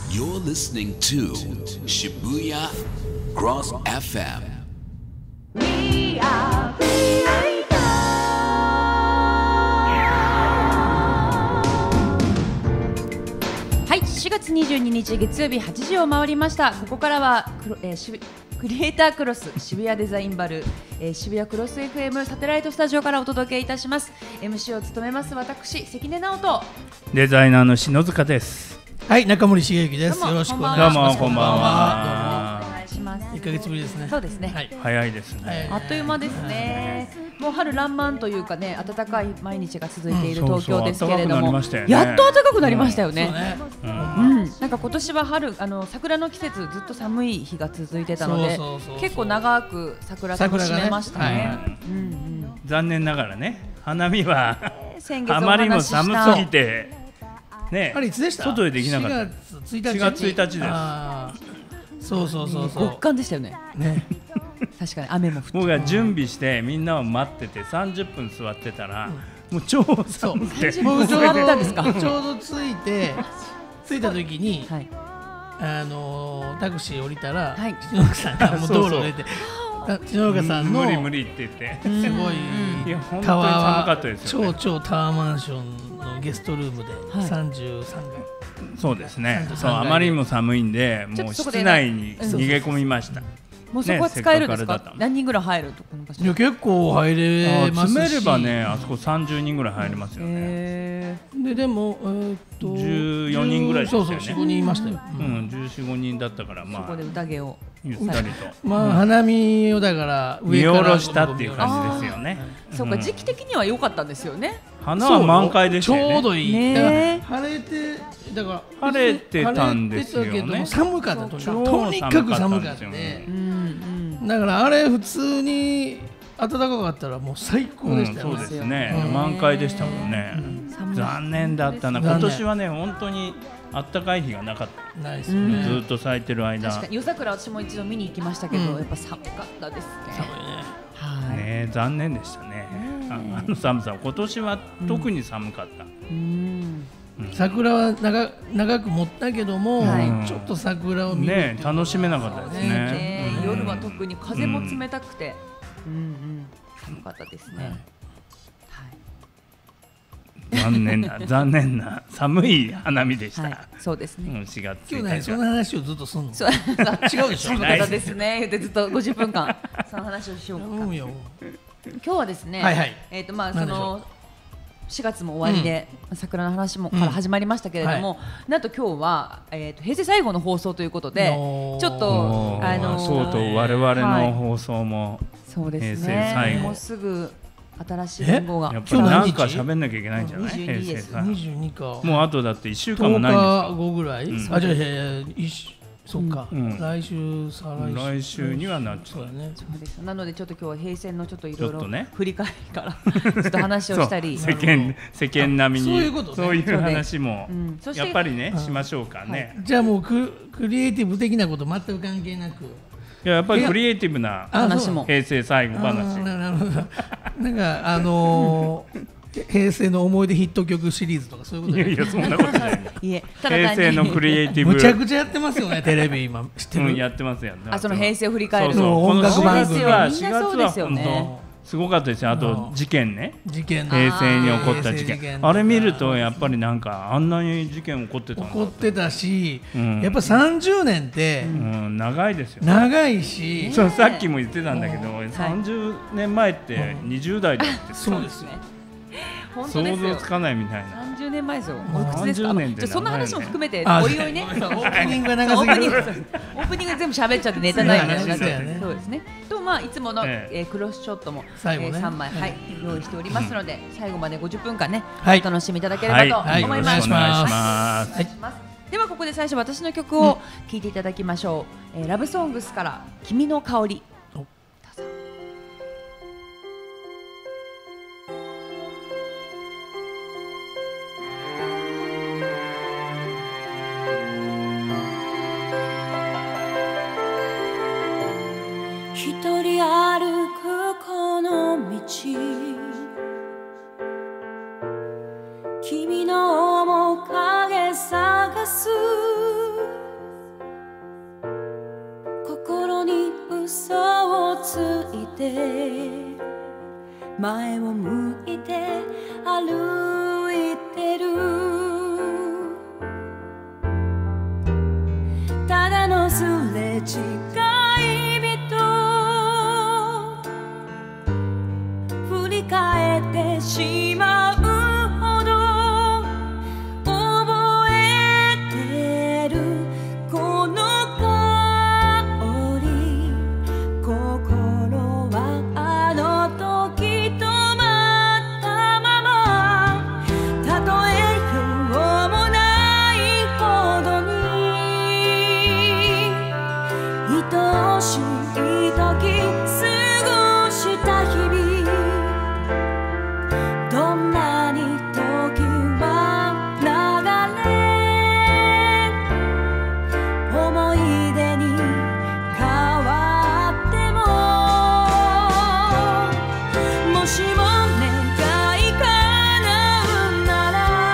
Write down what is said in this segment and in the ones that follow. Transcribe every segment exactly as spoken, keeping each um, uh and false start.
You're listening to Shibuya Cross エフエム. We are creators. はい、しがつにじゅうににち月曜日はちじを回りました。ここからはクロ、えー、しクリエイタークロス渋谷デザインバル、えー、渋谷クロス エフエム サテライトスタジオからお届けいたします。 エムシー を務めます私関根直人、 デザイナーの篠塚です。 はい、中森茂之です。よろしくお願いします。 どうもこんばんは。 お願いします。 いっかげつぶりですね。 そうですね、 はい、 早いですね。 あっという間ですね。もう春爛漫というかね、暖かい毎日が続いている東京ですけれども、 うんそうそう、 やっと暖かくなりましたよね。 うんうんうん、なんか今年は春、あの桜の季節ずっと寒い日が続いてたので、 そうそうそうそう、 結構長く桜楽しめましたね。うんうん、 残念ながらね、花見は先月おあまりにも話しした寒すぎてね、 あれいつでした？ 外でできなかった。 しがつついたち。 しがつついたちです。 あー、そうそうそうそう。 極寒でしたよね。 ね。 確かに雨も降って。 僕が準備してみんなを待っててさんじゅっぷん座ってたら、もう超寒くて。 僕ちょう座ったんですか？ どちょうど着いて着いた時に、 はい、 あのータクシー降りたら、 はい、 篠岡さんがもう道路出て、篠岡さんの無理無理って言って。 すごいいや本当にタワー寒かったはですよね。 超超タワーマンションのゲストルームでさんじゅうさんがい。 そうですね。 ちゃんとそう、あまりにも寒いんで、もう室内に逃げ込みました。 もうそこは使えるんですか？ ねせっかくあれだった何人ぐらい入るとこのかしら？ いや結構入れますし、 詰めればね、あそこさんじゅうにんぐらい入りますよね。 へででも、えーっとじゅうよにんぐらいでしたよね。 そうそう、よん、ごにんいましたよ。 ううんん、じゅうよん、ごにんだったから、まあーそこで宴を。 ゆったりとまあ、花見をだから見上から下ろしたっていう感じですよね。 そうか、時期的には良かったんですよね。 花は満開でしたよね。 ちょうどいい。 ねだから晴れて、だから晴れてたんですよね。 晴れてたけども寒かったとにかく超とにかく寒か寒ったかったんですよ。 うんうん。 だからあれ普通に暖かかったらもう最高でしたようん、 ね。 そうですね、 うん満開でしたもんね。 寒い残念だったな。 残念今年はね、本当に暖かい日がなかった。 ないですよね。 ずっと咲いてる間。 確かに夜桜、私も一度見に行きましたけど、 うんやっぱ寒かったですね。 寒いね。 はい。 ね、残念でしたね。ああの寒さ、今年は特に寒かった。 うん。 桜は長長く持ったけども、 はいちょっと桜を見るね、楽しめなかったですね。 ね、 うん夜は特に風も冷たくて、うんうん、寒かったですね。はい。 残念な残念な寒い花見でした。 はい、そうですうん、 ね。 しがつつ今日ね、 いたちはその話をずっとすんの。 そう、 違うでしょ。 寒かったですね。でずっとごじゅっぷんかんその話をしようか。 頼むよ。 今日はですね、 はいはいえっ、とまあそ何でしょのしがつも終わりで、桜の話もから始まりましたけれども、なんと今日は、えー、と平成最後の放送ということで、 おーちょっとおーあのーそうと我々の放送も、 そうです平成最ね。 後もうすぐ新しい年号がやっぱりなん今日何日か喋んなきゃいけないんじゃない？ にじゅうに平成ですさにじゅうにか。 もうあとだっていっしゅうかん 10 もないんです日か後ぐらい、 うんあ、じゃあ、いやいやいしそっか、 うん来週、再来週。 来週にはなっちゃうそうだね。 そうです。なのでちょっと今日は平成のちょっといろいろちょっとね振り返りからちょっと話をしたり、 そう世間世間並みにそういうことねそういう話もうんそしてやっぱりね、 うんしましょうかね。 じゃあもうククリエイティブ的なこと全く関係なく。 いややっぱりクリエイティブなあ話も平成最後あ話。 ーなるほど。なんかあのー平成の思い出ヒット曲シリーズとかそういうことでいやいやそんなことない。 いえ、ただ平単に成のクリエイティブむちゃくちゃやってますよね、テレビ今知ってる。 うん、やってますよね。 あその平成を振り返るそうそうのこの音楽番組しがつはみんなしがつはそうですよ本ね当すごかったですよ。あとうん事件ね。 事件の平成に起こった事件平成事件あれ見るとやっぱりなんかあんなに事件起こってたの起こってたし、 うんやっぱさんじゅうねんってうん、長いですよ。 長いし、 そうさっきも言ってたんだけど、 いさんじゅうねんまえってにじゅう代だってそうですよ。 本当想ですよ像つ。かないみたいな。 さんじゅうねんまえですよ。おいくつですか？ さんじゅうねんってじゃあそんな話も含めてあおいおいね。そうオープニングがオ長すぎる。 ープニングオープニングで全部喋っちゃってネタない話になっちゃうそうやねそうですね。とまあいつもの、 ええークロスショットも、 最後ねえーさんまい、はい、用意しておりますので、最後までごじゅっぷんかんね、 はいお楽しみいただければとはい思います。 はいお願いしますはいします。ではここで最初私の曲を聴いていただきましょう。えーラブソングスから君の香り。 おどうぞ。 一人歩くこの道、君の面影探す嘘をついて前を向いて歩いてるただのすれ違い人振り返ってしまうほど覚えてるこの香り心はあの時止まったままたとえようもないほどに愛しい時過ごした日々どんなに時は流れ思い出に変わってももしも願い叶うな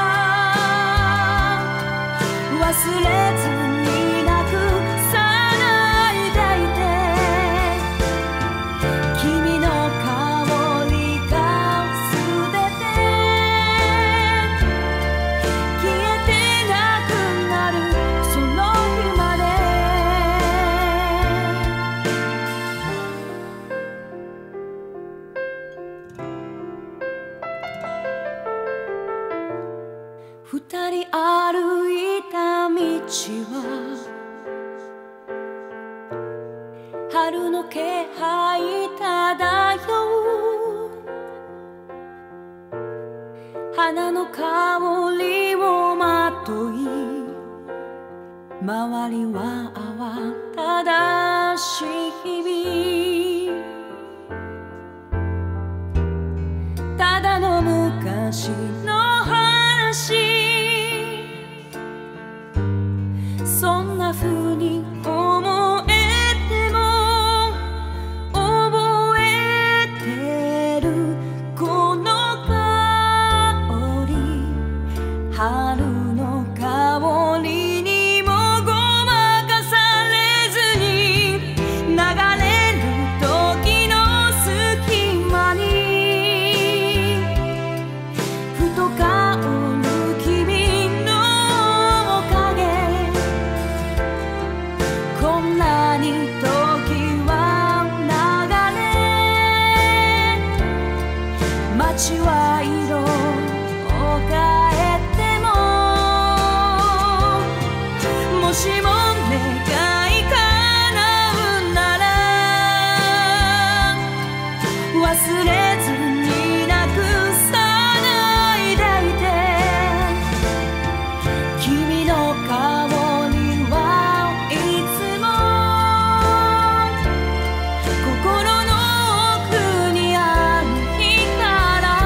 ら忘れずになくさないでいて君の香りが全て消えてなくなるその日まで二人歩いた道は春の気配漂う花の香りをまとい周りは慌ただしい日々ただの昔の話そんな風に思えても覚えてるこの香り春の香りにもごまかされずに流れる時の隙間にふと香る君のおかげこんなに時は流れ街は色を変えてももしも願い叶うなら忘れずになくさないでいて君の香りはいつも心の奥にあるから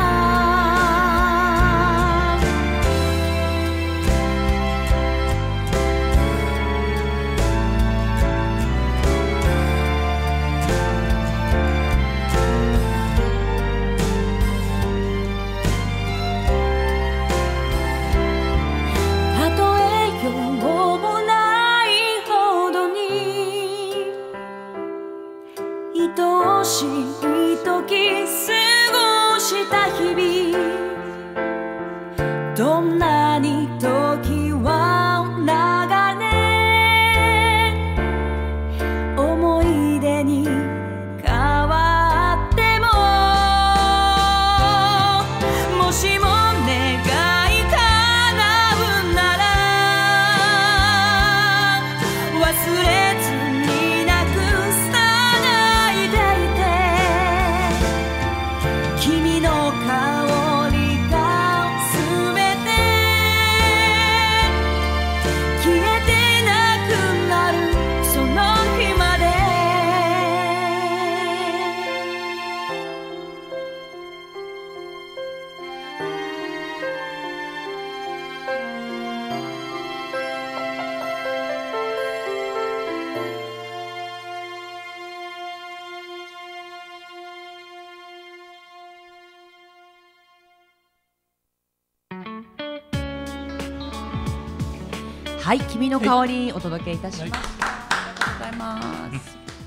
たとえようもないほどに愛しい時過ごした日々どんなに時は流れ思い出に変わってももしも願い叶うなら忘れずになくさないでいて君の香りが全て消えてなくなるその日まではい、君の香りお届けいたします。ありがとうございます。は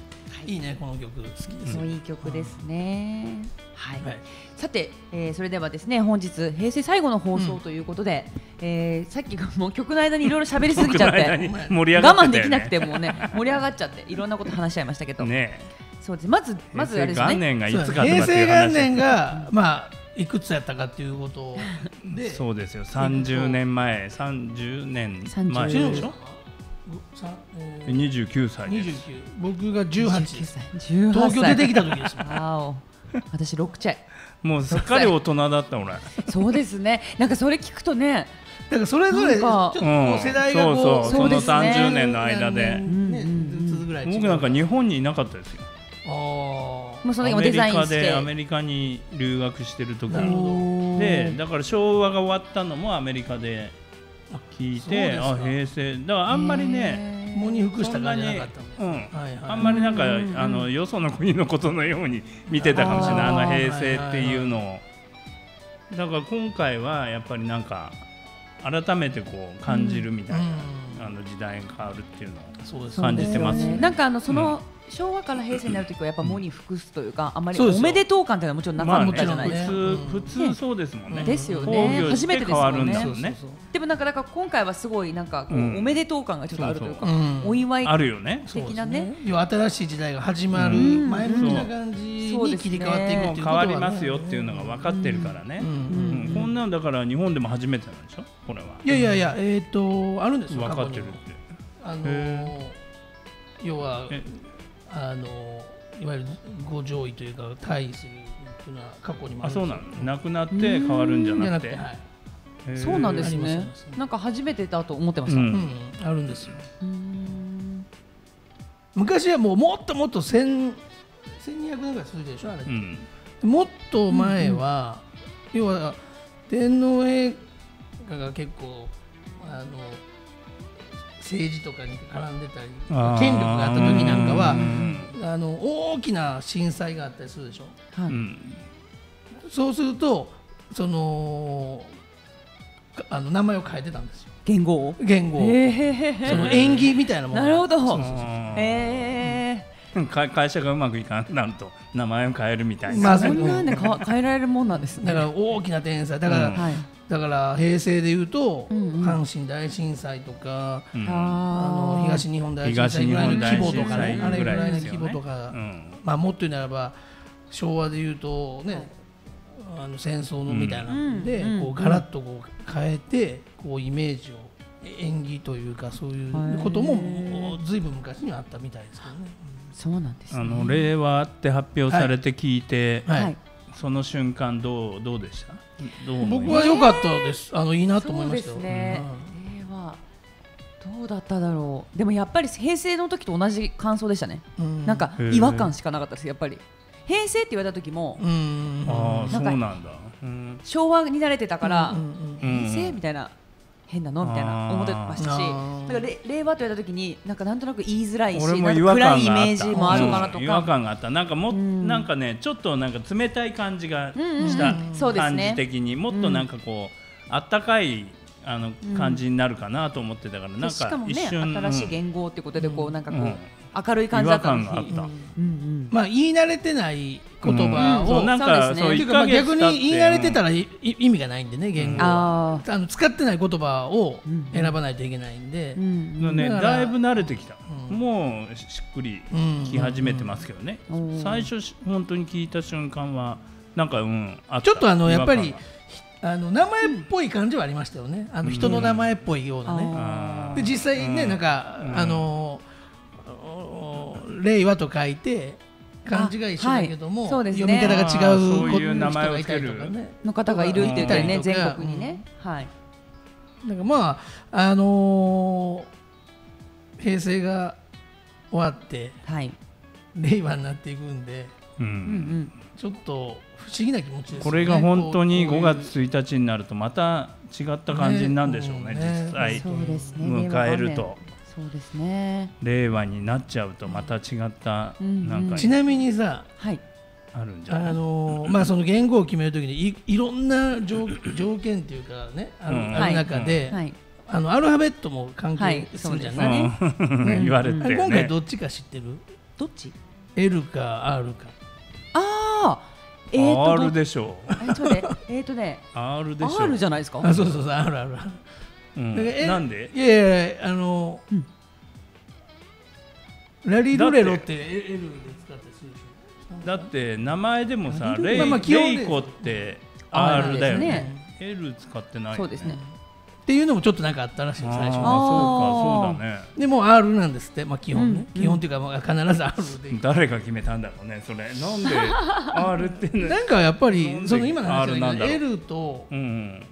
いいねこの曲好きです。 そういい曲ですね。はい。 はいさて、えーそれではですね本日平成最後の放送ということで、えーさっきもう曲の間にいろいろ喋りすぎちゃっ僕の間てに盛り上が我ってたよね慢できなくてもうね盛り上がっちゃっていろんなこと話しちゃいましたけど、 ねそうです。まずまずあれですね。 平成元年がいつかとかそう平成っていう話元年がまあいくつやったかっていうことでそうですよさんじゅうねんまえさんじゅうねんさんじゅう前違うでしょさえーにじゅうきゅうさいですにじゅうきゅう僕がじゅうはちですじゅうはっさい。 東京出てきた時ですもんわお。私ろくちゃい。 もうすっかり大人だった俺そうですね。なんかそれ聞くとね。 だからそれぞれちなんかょっとこう世代がこうそうそうそうですねそのさんじゅうねんの間でねうんずつぐらい違う僕なんか日本にいなかったですよあもうその時アもデメリカザインして。 でアメリカに留学してる時なるほどおーでだから昭和が終わったのもアメリカで聞いてあそうあ平成だからあんまりねへーもに服したそんなに感じなかったうんはいはいあんまりなんかうんうんあのよその国のことのように見てたかもしれないああーの平成っていうのをだから今回はやっぱりなんか改めてこう感じるみたいな、 うんあの時代が変わるっていうのをそうです感じてますねなんかあのその昭和から平成になるときはやっぱ喪に服すというかあんまりそうですよおめでとう感というのはもちろんなかっまあねたじゃないですか。 もちろんね普通普通そうですもんね。 ですよね工業初めてですもんね変わるんだもんね。 そうそうでもなんかだから今回はすごいなんかこううんおめでとう感がちょっとあるというかそうそううんお祝いあるよね。 そう的なね。 要は新しい時代が始まるうん前向きな感じに切り替わっていくっていうことはねもう変わりますよっていうのが分かってるからね。 うんうんこんなんだから日本でも初めてなんでしょこれは。 いやいやいやえっとあるんですよ分かってるっ過去にもて。 あのへ要はえあのいわゆるご上位というか対するっていうのは過去にもああそうるんですよなのなくなって変わるんじゃじゃなくて。 なくてはいへーそうなんですありますありねます。 なんか初めてだと思ってました。 ううんうんあるんですよーん昔はもうもっともっと千千二百年ぐらいするでしょあれってうん。 もっと前は、要は天皇陛下が結構あの政治とかに絡んでたりあー権力があった時なんかはうんあの大きな震災があったりするでしょはいうんそうするとそのかあの名前を変えてたんですよ言語を。 言語を、 へーその縁起みたいなものなるほどそうそうそうあーえか会社がうまくいかんなると名前を変えるみたいな。 ー、 まあそんなねか変えられるもんなんですね。 だから大きな天災だから、 うんはい。 だから平成でいうと、 うんうん阪神大震災とかうんあの東日本大震災ぐらいの規模とかねあれぐらいの規模とか、 うんまあもっと言うならば昭和でいうとね、あの戦争のみたいなんで、 うんこうガラッとこう変えてこうイメージを演技というかそういうことももうずいぶん昔にはあったみたいですけどね。 そうなんですね。 あの令和って発表されて聞いて、 はいはい。 その瞬間どうどうでした？どう思いました僕は良かったです。あのいいなと思いましたよ。 そうですね。令和どうだっただろう。でもやっぱり平成の時と同じ感想でしたね。 うんなんかへー違和感しかなかったですやっぱり。平成って言われた時もうんああそうなんかなんだ。うん昭和に慣れてたから、 うんうんうん平成みたいな変なのみたいな思ってましたし、 あーだかられ令和と言われた時になんかなんとなく言いづらいし、なん俺も違和か暗いイ感があった。 メージもあるかなとうん違和か。 感があった。なんかもんなんかねちょっとなんか冷たい感じがうんうんうんしたそうです感じね。 的にもっとなんかこうあったかいあの感じになるかなと思ってたからなんかしかもね一瞬新しいうん言語ってことでこうなんかこう、 うん明るい感じだったのに。 違和感があった。 うんうんまあ言い慣れてない言葉を、 うんそうなんそうかですねそう一っていうかまあヶ月経って逆に言い慣れてたらいい意味がないんでね言語は、 ああの使ってない言葉をうん選ばないといけないんで、 ーうんうんね、 だからだいぶ慣れてきた、 うんもうしっくりうんき始めてますけどね、 うん最初し本当に聞いた瞬間はなんかうんあったちょっとあの違やっぱり和感があの名前っぽい感じはありましたよね、あの人の名前っぽいようなね、 ああーで実際ね、 うんなんか、 うんあのお令和と書いて漢字が一緒だけども、 あはいそうですね読み方が違うあーそう子いう名前を人がいたりとつけるかね。 の方がいるって言ったりね、 うん全国にね、はい。 なんかまああのー平成が終わってはい。 令和になっていくんで、 ううんうんん。 ちょっと不思議な気持ちですよね。 これが本当にこうごがつついたちになるとまた違った感じになるんでしょうね、 ね実際そうですね。 迎えるとそうですね。 令和になっちゃうとまた違ったうんなんかちなみにさ、 はい。 あるんじゃない、 あのーまあその言語を決めるときにいいろんな条条件っていうかねある,、 うんある中で、 はい。 あのアルファベットも関係するじゃない、 はいうん言われてあれ今回ねどっちか知ってる？ どっち？ エル か アール か。 ああ、えーと R でしょう。 えーとねえーとね R でしょう。 R じゃないですか。 あ、そうそうそう、あるある。 うんだからえなんでいやいや、あの、 うんラリルレロって L で使ったりするでしょ。 だって名前でもさ、 まあレイまあ基本でレイコって R だよね。 ね L 使ってないよね。 そうですね。 っていうのもちょっとなんかあったらしい、 あー最初。 そうか、そうだね。 でも R なんですって、まあ基本ね。 うん基本っていうか、まあ必ず R で。 誰が決めたんだろうね、それ。なんで R ってね。 なんかやっぱなんり、 でその今の話 R なんだろう L とうんうん。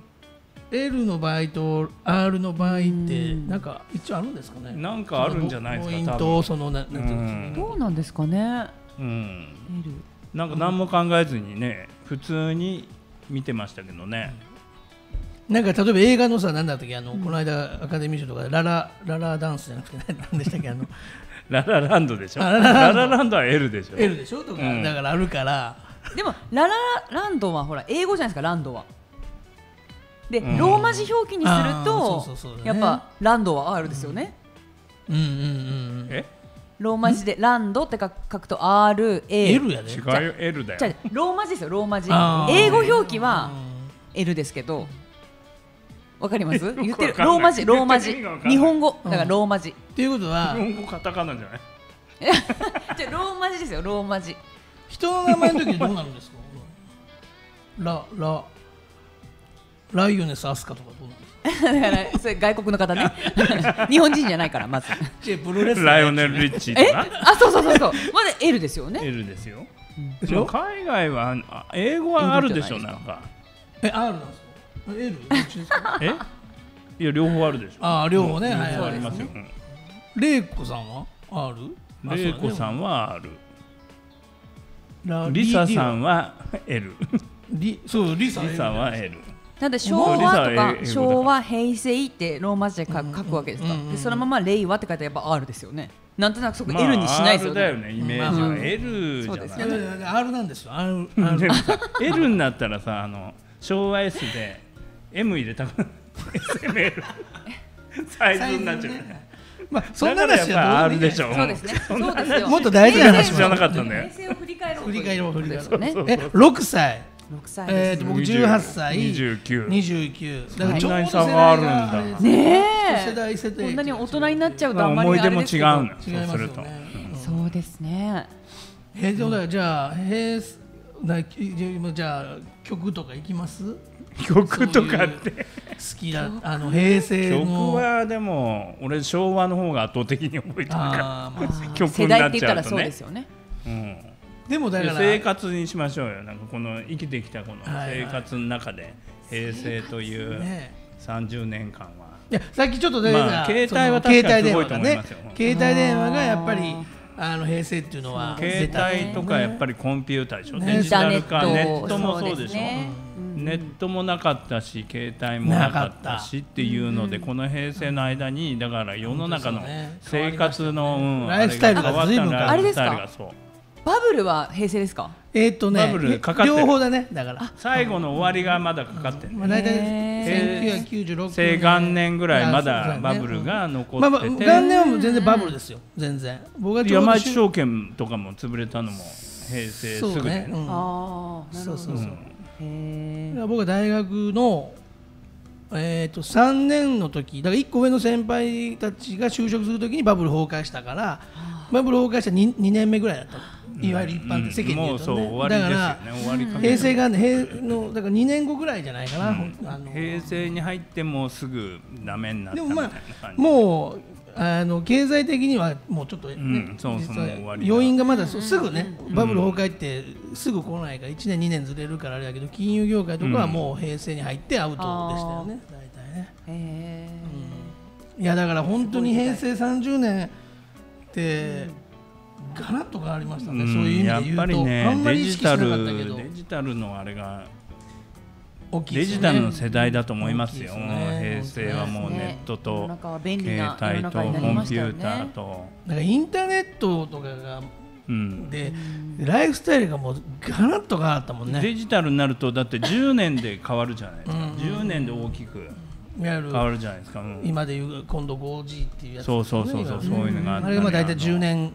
L の場合と R の場合ってうんなんか一応あるんですかね。 なんかあるんじゃないですか、 ポイン多分。 トをそのななんていうんですかね。 どうなんですかね。 うん。 L なんか何も考えずにね、普通に見てましたけどね。 なんか例えば映画のさ、なんだったっけ、あの、この間アカデミー賞とかでララララダンスじゃなくて何でしたっけ、あのララランドでしょ。 あララランドララランドは L でしょ。 L でしょとか、 うんだからあるから。 でもララランドはほら英語じゃないですか、ランドは。で、 うんローマ字表記にするあーとそうそうそうだねやっぱランドは R ですよね。 うんうんうんうん。 えローマ字でランドって書く書くと アールエー。 L やで。 違うよ、L だじゃよ。 あローマ字ですよ、ローマ字。 あー英語表記はう L ですけど、わかります？ よく言ってるわかんないローマ字、ローマ字言ってる意味がわかんない日本語だからローマ字。 っていうことは日本語カタカナじゃない。 じゃあローマ字ですよ、ローマ字。 人の名前の時にどうなるんですか。ララライオネスアスカとかどうなんですか。 だからそれ外国の方ね。日本人じゃないからまず。 じゃあプロレスライオネル・リッチーえ？ とか。 あ、そうそうそうそう。まだ L ですよね。 L ですよ。 でしょ。 海外はあ英語はあるでしょ、 L じゃないですかなんか。 え R なんですか。L どっちですか。 えいや、両方あるでしょ。 ああ両方ね、 両はいはい方ありますよ。 レイコさんは R。 うんレイコさんは R。 ラリサさはんは L。 リそうリサリサは L。 なんで昭和とかリサは英語だ昭和平成ってローマ字で書く書くわけですか。 うんうんうんでそのまま令和って書いたらやっぱ R ですよね。なんとなくそこまあ L にしないですよ R だよね。 ね、イメージは。 うん L じゃそうですないよね。 いやいやいや R なんですよ。R で R もさ L になったらさ、あの昭和 S で M 入れたく エスエムエル サイズになっちゃうね。 まあそんな話だからやっぱはどう R でもいいでしょ。 そうですね。そうですよ。 もっと大事な話知らなかったね平成を振り返ろうという振り返ろう振り返ろうことですよね。 えろくさい。 ろくさいえです。 ーと僕じゅうはっさい、 にじゅうきゅう。 にじゅうきゅう。だからちょうどそんなに差があるんだ世代があれですね世え。 代世代こんなに大人になっちゃうとまああんまり思い出も違うあれですけど。 のよ。 違いそうますすよると。 ね。 そうですね。 えでもだからじゃあ平成なじゃあ曲とかいきます？ 曲とかって好きだあの平成の曲はでも俺昭和の方が圧倒的に覚えてるかあーまあら曲世になっ代って言ったらちゃうとねそうですよね。 うんでもだから生活にしましょうよ。なんかこの生きてきたこのはいはい生活の中で平成というねさんじゅうねんかんは、 いやさっきちょっと出てた、 まあ携帯はその確かに携帯電話がねすごいと思いますよ携帯電話がやっぱりあの平成っていうのは携帯とかやっぱりりコンピューターでしょ、 ねデジタル化インターネットもそうでしょ、 そうですねネットもなかったし携帯もなかったしっていうので、この平成の間にだから世の中の生活の、うんライフスタイルが随分変わったライフスタイルがそうバブルは平成ですか。 えーっとねバブルかかってる両方だねだから最後の終わりがまだかかってる、 まあ大体へせんきゅうひゃくきゅうじゅうろく生元年ぐらいまあそうだねだバブルが残まあまあってて、 元年はもう全然バブルですよ全然僕がちょうど山一証券とかも潰れたのも平成すそうぐでね、 ねうんああ、なるほど。 そうそうそうへえ。 僕は大学の、えー、とさんねんの時だからいっこ上の先輩たちが就職する時にバブル崩壊したからバブル崩壊した 2, 2年目ぐらいだったのいわゆる一般的世間で言うとね、 もうそう終わりですよだかね終わりかけら平成元年平のだからにねんごぐらいじゃないかな、あの平成に入ってもうすぐダメになったみたいなでもま感じ、 あもうあの経済的にはもうちょっとね、 んそうそう実はもう終わりだ要因がまだそうすぐね、バブル崩壊ってすぐ来ないからいちねんにねんずれるからあれだけど金融業界とかはもう平成に入ってアウトでしたよね、大体ね。 へえ。 いやだから本当に平成さんじゅうねんってガラッと変わりましたね、 うんそういう意味で言うと、 やっぱりねあんまり意識しなデジタルかったけどデジタルのあれが大きいですよねデジタルの世代だと思いますよ、 大きいですね平成はもうネット世のと中は便利な携帯と世の中になりコましたよンピューターね。 と、 だからインターネットとかがうんでライフスタイルがもうガラッと変わったもんね。 デジタルになるとだってじゅうねんで変わるじゃないですか、 うんじゅうねんで大きくいわゆる変わるじゃないですか、うん今でいう今度 フォージー っていうやつ、 そうそうそうそうそういうのがあったりあれがまあ大体じゅうねん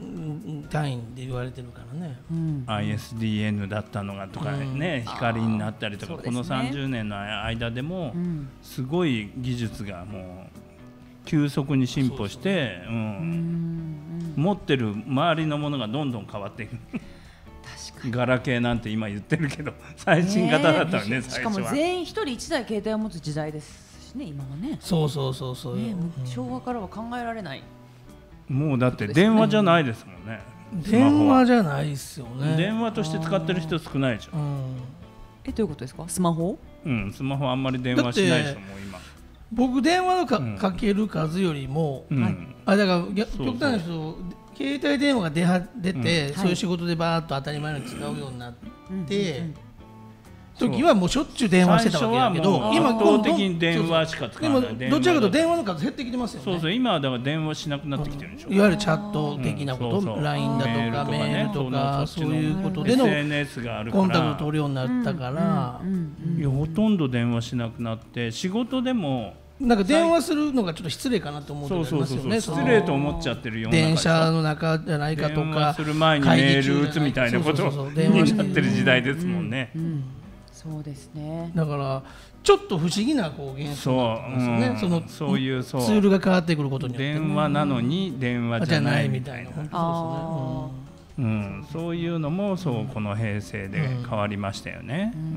単位で言われてるからね。 うん、 アイエスディーエヌ だったのがとかね、うん、光になったりとか、このさんじゅうねんの間でもすごい技術がもう急速に進歩して、うん、持ってる周りのものがどんどん変わっていく。ガラケーなんて今言ってるけど最新型だったよね、最初は。 しかも全員一人一台携帯を持つ時代ですしね、今はね。 そうそうそうそう、ね、 昭和からは考えられない。 もうだって電話じゃないですもんね。 電話じゃないですよね。 電話として使ってる人少ないじゃん。うん、 え、どういうことですか？スマホ？ うん、スマホあんまり電話しないでしょ、もう今。 僕電話のか、うん、かける数よりも、うん、あ、だから極端な人、携帯電話が出は出て、うん、そういう仕事でバーッと当たり前に使うようになって、うん、時はもうしょっちゅう電話してたわけだけど、 今圧倒的に電話しか使わない。 でもどちらかというと電話の数減ってきてますよね。 そうそう、今はだから電話しなくなってきてるでしょ、うん、 いわゆるチャット的なこと、うん、そうそう ライン だとかメールとかそういうことでのエスエヌエス があるからコンタクト取るようになったから、 いやほとんど電話しなくなって、仕事でもなんか電話するのがちょっと失礼かなと思うと思いますよね。 失礼と思っちゃってるような電車の中じゃないかとか、 電話する前にメール打つみたいなことになってる時代ですもんね。 そうですね。 だからちょっと不思議なこう現象なんですよね。そのそういうそうツールが変わってくることによって、 電話なのに電話じゃないみたいな。 そううん、そういうのもそうこの平成で変わりましたよね。うん、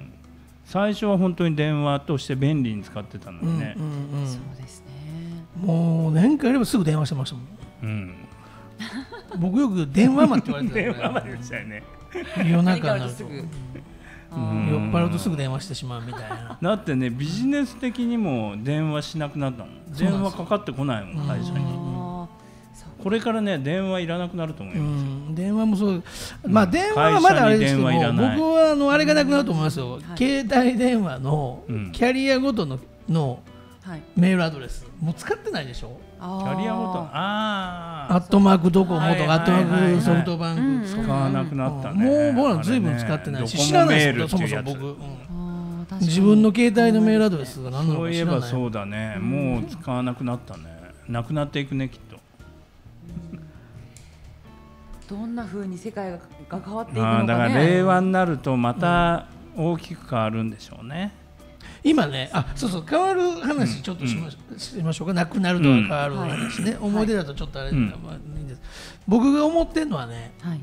最初は本当に電話として便利に使ってたのにね。 そうですね。 もう年間やればすぐ電話してましたもん。うん、僕よく電話魔って言われてた電話魔でしたよね。 夜中になると。酔っ払うとすぐ電話してしまうみたいな。 だってね、ビジネス的にも電話しなくなったの。電話かかってこないもん、会社に。これからね、電話いらなくなると思いますよ。 うん、電話もそう、まあ電話はまだあれですけども、僕はあのあれがなくなると思いますよ。はい、携帯電話のキャリアごとののメールアドレス、もう使ってないでしょ。 キャリアごと、ああ、アットマークドコモとかアットマークソフトバンク使わなくなったね。 もう僕らずいぶん使ってないし、知らないですよ、そもそも僕。自分の携帯のメールアドレスが何なのか知らない。 そういえばそうだね、もう使わなくなったね。なくなっていくね、きっと。 どんな風に世界が変わっていくのかね。 だから令和になるとまた大きく変わるんでしょうね。 今ね、あ、そうそう、変わる話ちょっとし ま,、うん、しましょうか。なくなるとは変わる話ね、うん、思い出だとちょっとあれ、うん、まあいいんです。僕が思ってるのはね、はい、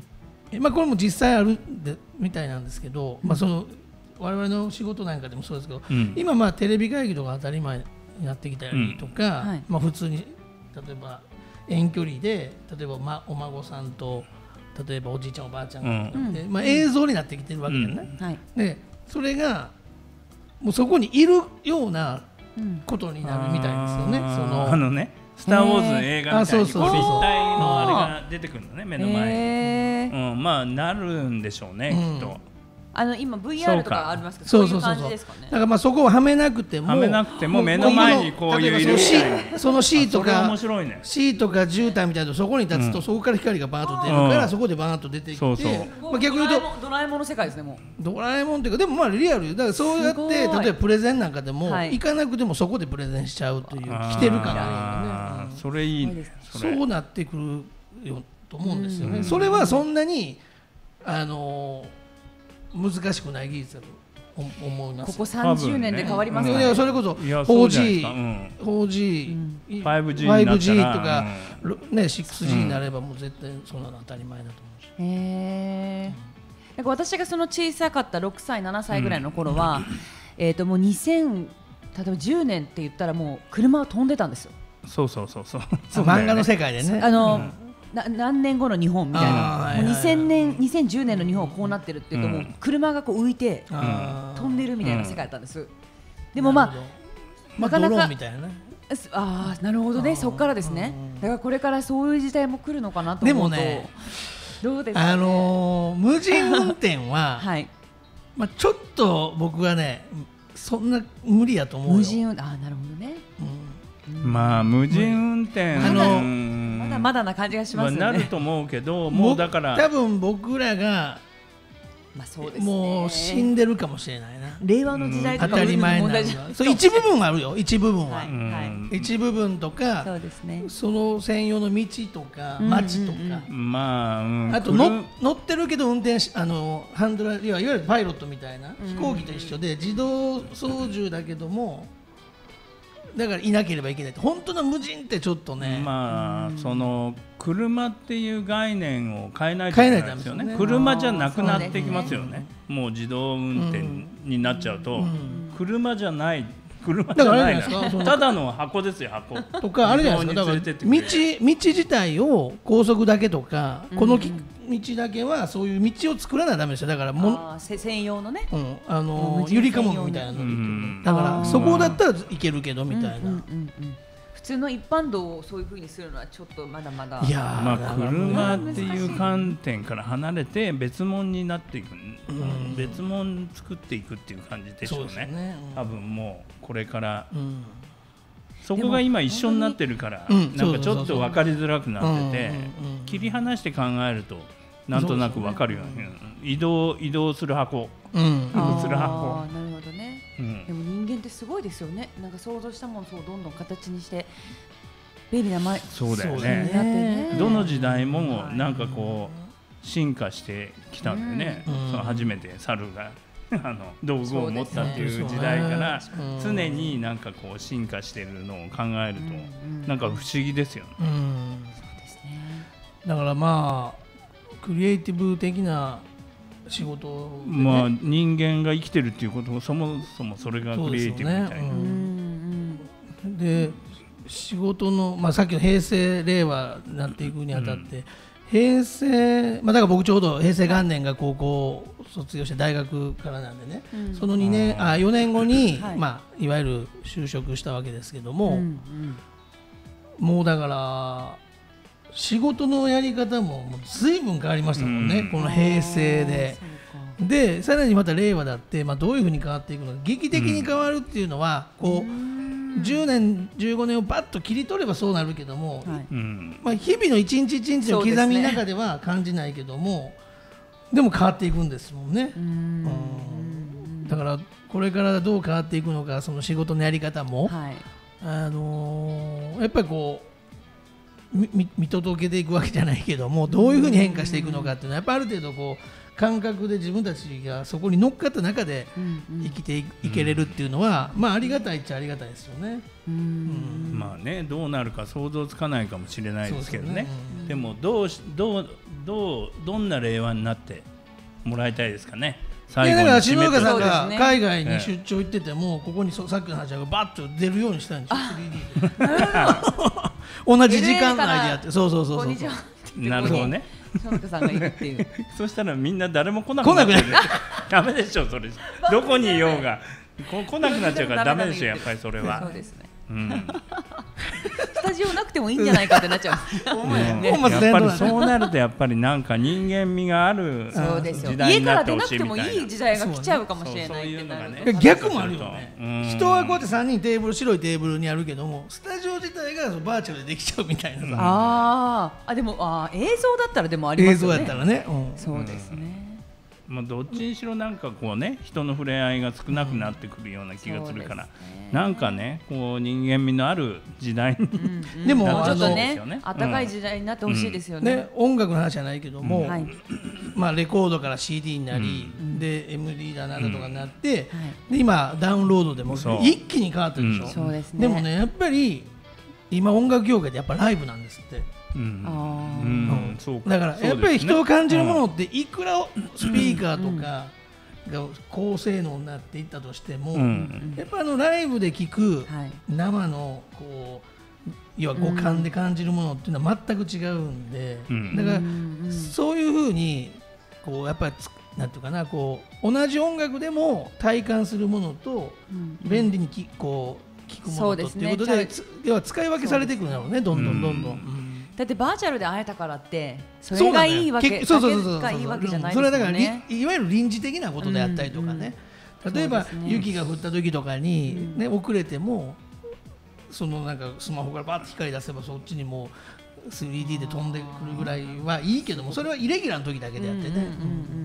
まあ、これも実際あるでみたいなんですけど、うん、まあ、その我々の仕事なんかでもそうですけど、うん、今まあテレビ会議とか当たり前になってきたりとか、うん、はい、まあ、普通に例えば遠距離で例えば、ま、お孫さんと例えばおじいちゃんおばあちゃんが、うん、まあ、映像になってきてるわけじゃない、うん、はい、でそれがもうそこにいるようなことになるみたいですよね。 うん、 そのあのね、スター・ウォーズの映画みたいに立体のあれが出てくるのね、目の前に。うん、まあなるんでしょうね、うん、きっと。 あの今 ブイアール とかありますけど、そういう感じですかね。 だからまあそこをはめなくても、 はめなくても目の前にこういういるみたいな、 そのシートか面白いね、 シートか絨毯みたいなそこに立つと、うん、そこから光がバーッと出るから、うん、そこでバーッと出てきて、そうそう、 まあ、逆に言うとドラえもんの世界ですね。もうドラえもんっていうか、でもまあリアルだから、そうやって例えばプレゼンなんかでも、はい、行かなくてもそこでプレゼンしちゃうという、来てるからね、 うん、それいいね。 それそうなってくるよと思うんですよね。うん、それはそんなにあのー難しくない技術だと思います。 ここさんじゅうねんで変わりますかね。 いや、それこそ フォージー、フォージー、ファイブジー とか、ね、シックスジー になればもう絶対そんなの当たり前だと思うし。へえ。なんか私がその小さかったろくさいななさいぐらいの頃は、えっともうにせん、例えばじゅうねんって言ったらもう車は飛んでたんですよ。 そうそうそうそう。 漫画の世界でね。 あの。な何年後の日本みたいな、もうにせんねん、にせんじゅうねんの日本はこうなってるっていうと、もう車がこう浮いて飛んでるみたいな世界だったんです。でもまあなかなか、ああ、なるほどね、そこからですね。だからこれからそういう時代も来るのかなと思うと、でもね、どうですかね。 あの無人運転は、はい、まあちょっと僕はね、そんな無理やと思うよ。 無人運転、ああ、なるほどね。 まあ無人運転、あのまだまだな感じがしますよね。 なると思うけど、もうだから多分僕らがまあそうですね。 もう死んでるかもしれないな。 令和の時代とか当たり前なの問題じゃがそう一部分はあるよ、一部分は、 はいうんはい。 一部分とそかうですね。 その専用の道とかうん街とか、 まあ、うん、 あとくるの乗ってるけど運転しあのハンドラーいわゆるパイロットみたいな飛行機と一緒で自動操縦だけどもだからいなければいけないって本当の無人ってちょっとね、 まあ、その車っていう概念を変えないといけないですよね。 変えないとダメですよね車じゃなくなってきますよね。もう自動運転になっちゃうと、 ん車じゃない車じだからあゃないなれじゃないですかただの箱ですよ、箱。 とかあれじゃないですか、だから道自動に連れてってくれる道自体を高速だけとか、このき道だけはそういう道を作らないとダメですよ。だからもあーせ専用のね。 うん、あの無人ゆりかもめみたいなのでうんだからあーそこだったらいけるけどみたいな、 うんうんうんうん普通の一般道をそういう風にするのはちょっとまだまだ。 いやーまあ、 だから車っていう観点から離れて別物になっていく、 ん別物作っていくっていう感じでしょうそうですよね。 ねうん多分もうこれからうんそこが今一緒になってるから、 うんなんかちょっと分かりづらくなってて、 うんうんうん切り離して考えるとなんとなく分かるように、うん移動移動する箱、 うんあ移る箱ーなるほどね。 うんでも人間ってすごいですよね。なんか想像したものをそうどんどん形にして便利な前そうだよそうだよね。 なってね。 どの時代もなんかこう進化してきたんだよね、 うんその初めて猿があの道具を持ったっていうそうですね時代からうん常になんかこう進化してるのを考えるとうんなんか不思議ですよね。 うんですね。 だからまあクリエイティブ的な仕事でね、 まあ人間が生きてるっていうことそもそもそれがクリエイティブみたいな。 そうですよねうんうんで仕事の、まあ、さっきの平成令和になっていくにあたって、平成、まあ、だから僕ちょうど平成元年が高校を卒業して大学からなんでね、 うんそのにねんあよねんごに、 はいまあ、いわゆる就職したわけですけども、 うんうんもうだから仕事のやり方ももう随分変わりましたもんね、 うんこの平成で。 あーそうかでさらにまた令和だって、まあ、どういうふうに変わっていくのか劇的に変わるっていうのは、こうじゅうねんじゅうごねんをバッと切り取ればそうなるけども、 はいうんまあ、日々の一日一日の刻みの中では感じないけどもで,、も変わっていくんですもんね、 うんうんだからこれからどう変わっていくのかその仕事のやり方も、 はいあのーやっぱりこうみみ見届けていくわけじゃないけどもどういうふうに変化していくのかっていうのはやっぱある程度こう感覚で自分たちがそこに乗っかった中でうんうん生きていいけれるっていうのは、まあありがたいっちゃありがたいですよね。 うんまあねどうなるか想像つかないかもしれないですけどね。 そうですよねでもどうしどうどうどんな令和になってもらいたいですかね。 いやだから静岡さんそうですがね海外に出張行ってても、ここにそさっきの話がバッと出るようにしたんですよ スリーディー で同じ時間内でやってそうそうそうそうこんにちはなるほどね。 篠田さんがいるっていうそしたらみんな誰も来なくなっちゃう。ダメでしょそれ。どこにいようがこ来なくなっちゃうからダメでしょやっぱりそれは。 そうですねうんスタジオなくてもいいんじゃないかってなっちゃううんね本末やっぱり転倒だねそうなるとやっぱりなんか人間味があるそうですよ時代家からになってほ出なくてもしいみたいな。 いい時代が来ちゃうかもしれないってなるとそうそういうのがね逆もあるよねうん人はこうやってさんにんテーブル白いテーブルにあるけどもスタジオ自体がそのバーチャルでできちゃうみたいなさ、 あーあでもあー映像だったらでもありま映すよね像やったらね、うんそうですねまあどっちにしろなんかこうね人の触れ合いが少なくなってくるような気がするから、 そうですねなんかねこう人間味のある時代にうんうんでももうちょっとあのねそうですよね暖かい時代になってほしいですよねね、音楽の話じゃないけども、 はいまあ、レコードから シーディー になり、 んで エムディー だなんだとかになって、 はいで今ダウンロードでもそう一気に変わってるでしょ、 うんそうですねでもねやっぱり今音楽業界でやっぱライブなんですってうんあーうんそうかだからやっぱり人を感じるものっていくらスピーカーとかが高性能になっていったとしても、 うんうんやっぱあのライブで聴くはい生のこう要は五感で感じるものっていうのは全く違うんで、 うんだからうんうんそういうふうにこうやっぱりつなんていうかなこう同じ音楽でも体感するものとうん便利にきこう聞くものとそうですねっていうことでつ要は使い分けされていくんだろうねどんどんどんどん。 うんうんだってバーチャルで会えたからってそれそうなんだよがいいわけ結そうそうそうそうだけがいいわけじゃないそれはだからですもんねりいわゆる臨時的なことであったりとかね、例えば、 そうですね雪が降った時とかに、 うんね遅れてもそのなんかスマホからバッと光出せばそっちにもう スリーディー で飛んでくるぐらいはいいけどもそれはイレギュラーの時だけであってね、 うんうんうんうん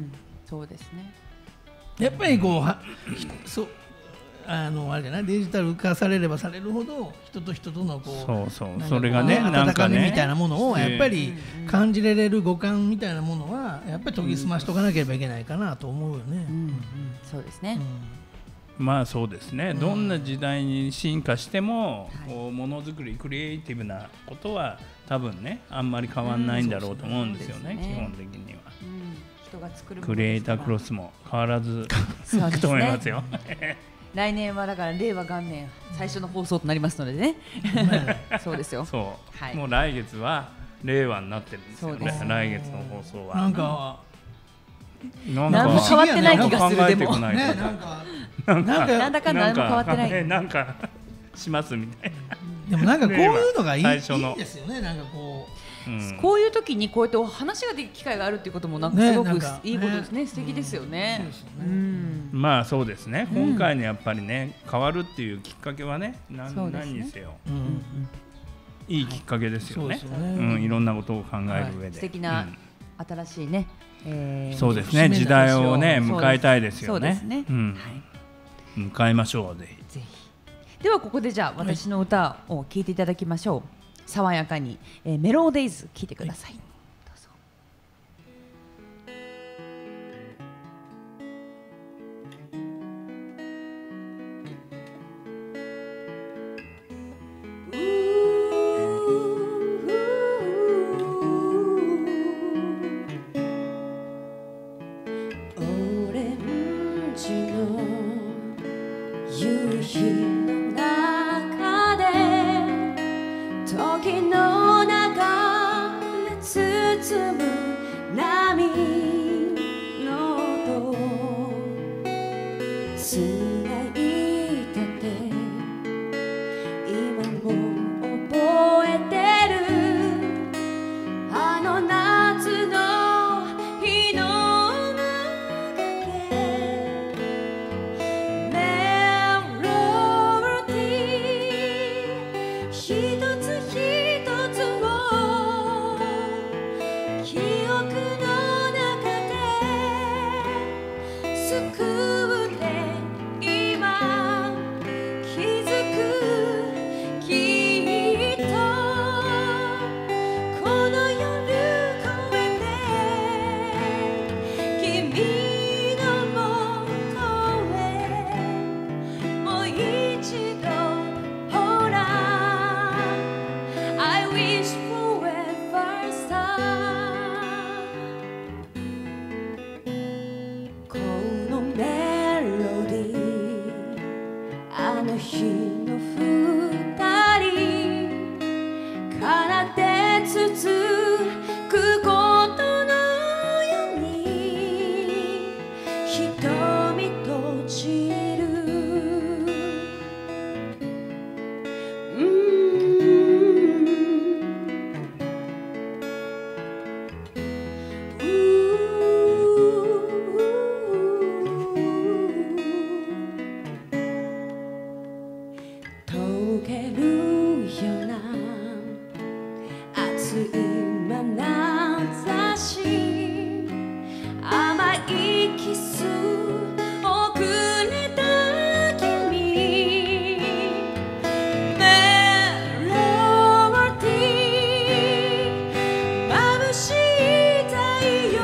そうですね。 やっぱりこうはそうあのあれじゃないデジタル化されればされるほど人と人とのこうそうそうなんかそれがねこうなんかね温かみみたいなものをやっぱり感じれれる五感みたいなものはやっぱり研ぎ澄ましとかなければいけないかなと思うよね。 うんうん、そうですね。 まあそうですね、どんな時代に進化しても、 はいこうものづくりクリエイティブなことは多分ねあんまり変わんないんだろうと思うんですよね、 うんそうですね基本的には。 うん人が作るもクのですからリエイタークロスも変わらずそうですねと思いますよ。 来年はだから令和元年最初の放送となりますのでね。そうですよ。 そう、 はいもう来月は令和になってるんですよねそうです来月の放送は。 なんかなん何も変わってない気がする考えでも。 てこないとねなんかなんかなんだかんだ何も変わってない。 なんかしますみたいな。 でもなんかこういうのがいい、いい最初のですよね。なんかこうんこういう時にこうやってお話ができる機会があるっていうこともなんかねすごくなんかいいことですね。素敵ですよね。 そうですよねうんまあそうですね、今回のやっぱりね変わるっていうきっかけはね何そうですね何にせよう、うんいいきっかけですよね、 そうですよねうん、いろんなことを考える上で、 素敵な新しいね。えーうんそうですね時代をね迎えたいですよね。 そうですね。 うんはい迎えましょうぜひ。 ぜひ。ではここでじゃあ私の歌を聴いていただきましょう。爽やかに、えーメロデイズ聴いてください。どうぞ。 オレンジの夕日の中で時の流れ包む波の音繋いだ手今も覚えてるあの夏の日の中でメロディー一つ一つを記憶の中で救うて今気づくきっとこの夜越えて君のもとへもう一度ほら I wish forever star このメロディーあの日の二人奏で続くことのように瞳閉じるうーん溶けるような熱い眼差し甘いキスをくれた君メロディー眩しい太陽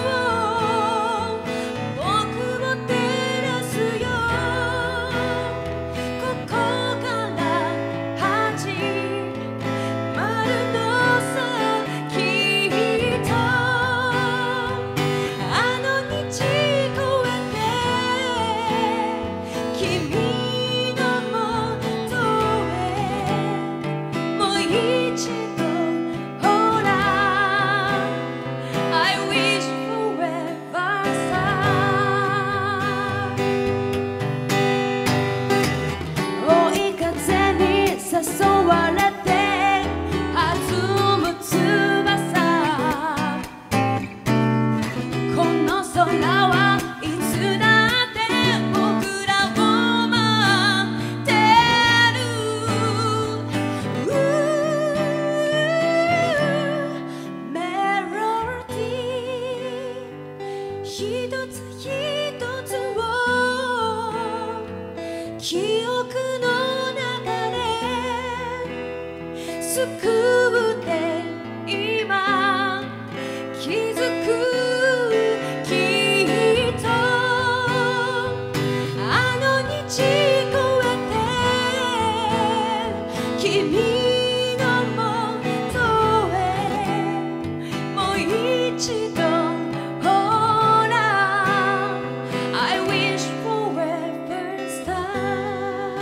僕を照らすよここから始まるのさきっとあの道越えて君のもとへもう一度ほら I wish forever star 追い風に誘われて弾む翼この空はいつだって僕らを待ってるメロディー一一つ一つを記憶の中で救って今気づくきっとあの日越えて君のもとへもう一度ほら I wish forever start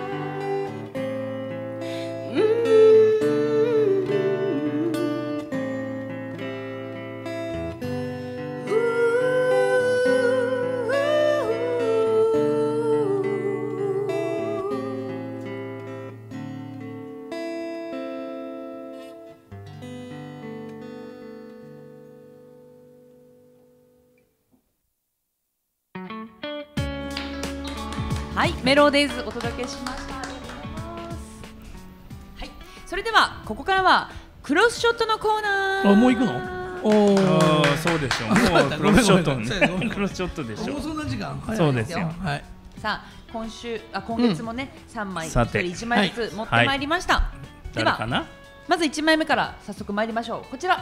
はい、メロディーズお届けしました。ありがとうございます。はい、それではここからはクロスショットのコーナー。 あ、もう行くの？おあーそうでしょう。もうクロスショットごめんごめんごめんね。クロスショットでしょもうそんな時間？早いそうですよ。 はい。 さあ今週あ今月もね、さんまいさてひとりいちまいずつ持ってまいりました。では誰かな？ まずいちまいめから早速参りましょう。こちら。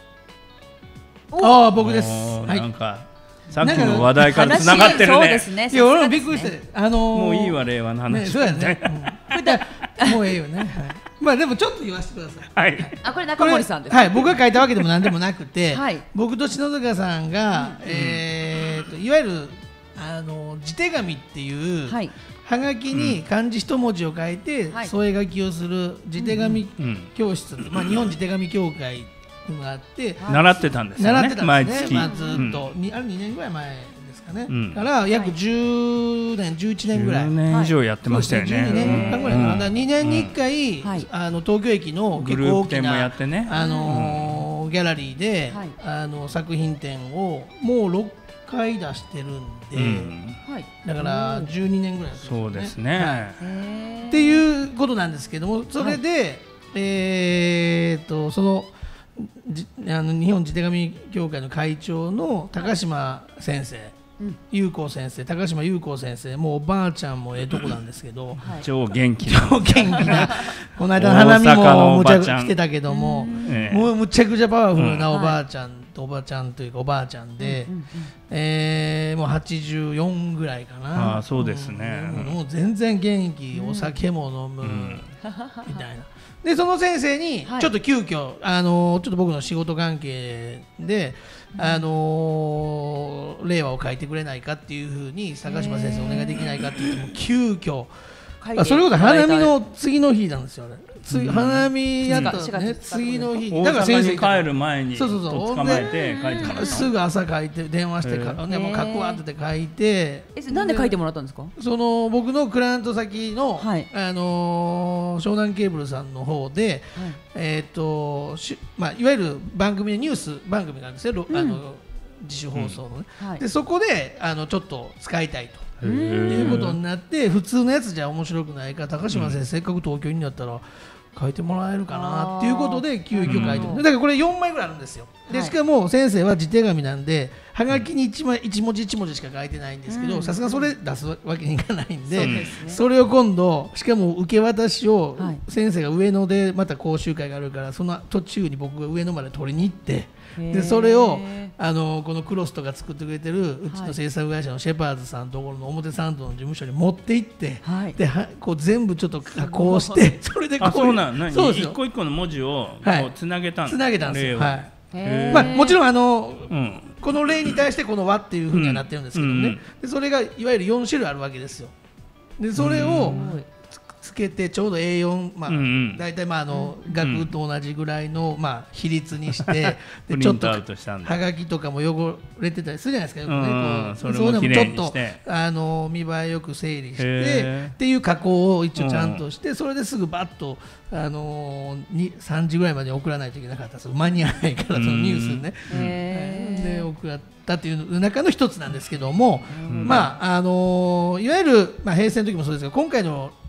ああ、僕です。 おーはい。 なんかさっきの話題から繋がってるね。 そうですね。 いや、俺もさすがですねびっくりして、あのー、 もういいわ令和の話。 ね、そうやね。うんもうええよね。はい。まあでもちょっと言わせてください。 はい。 あ、これ中森さんです。 はい、僕が書いたわけでも何でもなくて、 はい僕と篠塚さんが、えーといわゆるあの字手紙っていう、 はい。 はがきに漢字一文字を書いて、 はい添え書きをする字手紙うん。 教室、まあ、日本字手紙協会があって、 はい習ってたんですよね。 習ってたん毎月。 ですね、まあ、ずっと、にあれにねんぐらい前ですかね、 うんから約じゅうねんじゅういちねんぐらいじゅうねん以上やってましたよね。 じゅうにねんかんぐらいかな、 うんだからにねんにいっかい、 はいあの東京駅のグ結構大きループ展もやな、 ってね。 あのーギャラリーで、 はいあの作品展をもうろっかい出してるんで、 うん。 はい。 だからじゅうにねんぐらいやってるんそうですはいね。 へーっていうことなんですけども、それで、えーっとそのじあの日本字手紙協会の会長の高島先生、 うん優子先生、高島優子先生、もうおばあちゃんもええとこなんですけど、 はい。 超元気な。 元気な、この間の花見大阪のもむちゃくおばちゃん来てたけども、 ええもうむちゃくちゃパワフルなうんおばあちゃんとおばちゃんというかおばあちゃんで、 うんうんえーもうはちじゅうよんぐらいかな。 あーそうですねうんもう全然元気、お酒も飲む、 んみたいな。でその先生にはいちょっと急遽、あのーちょっと僕の仕事関係で、あのー令和を書いてくれないかっていうふうに高島先生お願いできないかって言っても急遽書いてあそれこそ花見いただいの次の日なんですよね。次花見やったしがつね、 ふつか次の日に大だから先生阪に帰る前にそうそうそうと捕まえて書いてもらったすぐ朝書いて電話してからね、 へーもう書くわって書いて、 えなんで書いてもらったんですか？ その僕のクライアント先の、 はいあのー湘南ケーブルさんの方で、えっ、としまあいわゆる番組でニュース番組なんですよ、ろあの自主放送のね。 はい。 でそこであのちょっと使いたいと。 へっていうことーになって普通のやつじゃ面白くないから高島先生、せっかく東京になったら書いてもらえるかなっていうことで急遽書いてうんだからこれよんまいぐらいあるんですよ。ではいしかも先生は字手紙なんではがきに いち, 枚いち文字いち文字しか書いてないんですけうんどさすがそれ出すわけにいかないんそうでですねそれを今度しかも受け渡しをはい先生が上野でまた講習会があるからその途中に僕が上野まで取りに行ってでそれをあのこのクロスとか作ってくれてるうちの制作会社のシェパーズさんのところの表参道の事務所に持って行って、 はいではこう全部ちょっと加工してそれでこうあそうなん何そうですよ一個一個の文字をはいこうつなげたんつなげたんですよ、 例をはいへーまあ、もちろんあのうんこの例に対してこの和っていうふうにはなってるんですけどね、 うんうんでそれがいわゆるよん種類あるわけですよでそれをうんつけてちょうど エーよん、まあうんうん大体まああの額と同じぐらいの、まあ、比率にしてプでちょっとリントアウトしたんだはがきとかも汚れてたりするじゃないですかよくね、 うんこうそれもそういうのもちょっ綺麗にとしてあの見栄えよく整理してへーっていう加工を一応ちゃんとして、それですぐバッと、あのー、にさんじぐらいまで送らないといけなかったんですよ間に合わないからそのニュースね。 へーで送ったっていう中の一つなんですけども、まああのーいわゆる、まあ、平成の時もそうですが今回の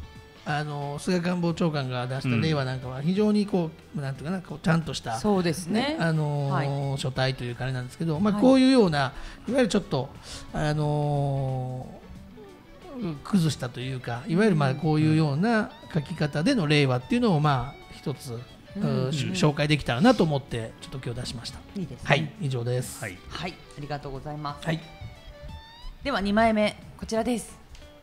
あの菅官房長官が出した令和なんかは非常にこうなんていうかなこうちゃんとしたそうですねあのーはい書体というかあれなんですけど、まあ、 はいこういうような、い、わゆるちょっと、あのー崩したというか、いわゆるまあこういうような書き方での令和っていうのをまあ一つ、 うんうし紹介できたらなと思ってちょっと今日出しました。 いいですねはい、以上です。 はいはい、ありがとうございます。 はい。 ではにまいめこちらです。